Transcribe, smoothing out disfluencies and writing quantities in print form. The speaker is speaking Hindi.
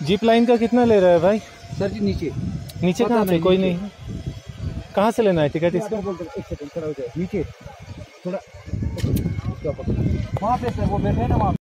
जीप लाइन का कितना ले रहा है भाई? सर जी नीचे नीचे कहाँ पे? कोई नहीं। कहाँ से लेना है टिकट इसका? एक सेकंड खड़ा हो जाए नीचे थोड़ा, वहाँ पे सर वो बैठे हैं ना वहाँ।